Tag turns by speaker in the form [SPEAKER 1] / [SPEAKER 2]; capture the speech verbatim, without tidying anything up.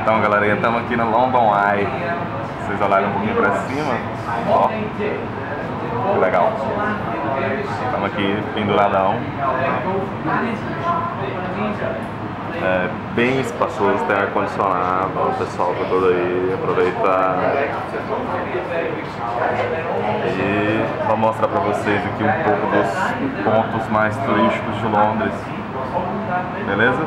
[SPEAKER 1] Então, galerinha, estamos aqui no London Eye. Vocês olharem um pouquinho pra cima, ó, que legal. Estamos aqui penduradão. É bem espaçoso, tem ar-condicionado, o pessoal tá todo aí, aproveitar. E vou mostrar pra vocês aqui um pouco dos pontos mais turísticos de Londres. Beleza?